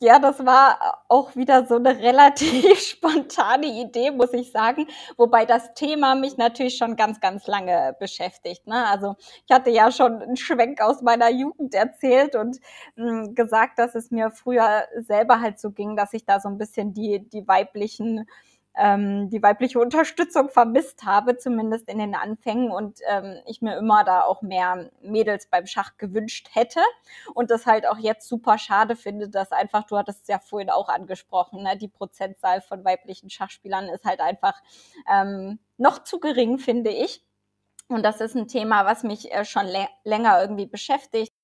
Ja, das war auch wieder so eine relativ spontane Idee, muss ich sagen, wobei das Thema mich natürlich schon ganz, ganz lange beschäftigt, ne? Also, ich hatte ja schon 'n Schwenk aus meiner Jugend erzählt und, gesagt, dass es mir früher selber halt so ging, dass ich da so ein bisschen die weibliche Unterstützung vermisst habe, zumindest in den Anfängen und, ich mir immer da auch mehr Mädels beim Schach gewünscht hätte und das halt auch jetzt super schade finde, dass einfach, du hattest es ja vorhin auch angesprochen, ne, die Prozentzahl von weiblichen Schachspielern ist halt einfach noch zu gering, finde ich. Und das ist ein Thema, was mich schon länger irgendwie beschäftigt.